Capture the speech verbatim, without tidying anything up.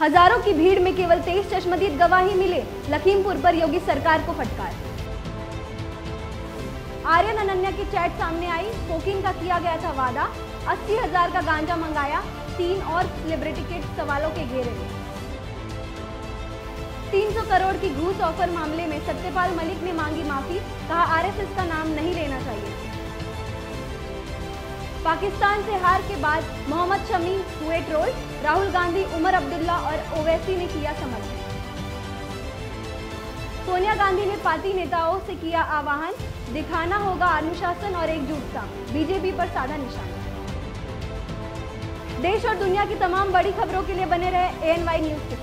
हजारों की भीड़ में केवल तेईस चश्मदीद गवाही मिले, लखीमपुर पर योगी सरकार को फटकार। आर्यन अनन्या की चैट सामने आई, कोकीन का किया गया था वादा, अस्सी हजार का गांजा मंगाया, तीन और सेलिब्रिटी के सवालों के घेरे में। तीन सौ करोड़ की घूस ऑफर मामले में सत्यपाल मलिक ने मांगी माफी, कहा आरएसएस का नाम नहीं लेना चाहिए। पाकिस्तान से हार के बाद मोहम्मद शमी हुए ट्रोल, राहुल गांधी, उमर अब्दुल्ला और ओवैसी ने किया समर्थन। सोनिया गांधी ने पार्टी नेताओं से किया आह्वान, दिखाना होगा अनुशासन और एकजुटता, बीजेपी पर साधा निशाना। देश और दुनिया की तमाम बड़ी खबरों के लिए बने रहे एएनवाई न्यूज के साथ।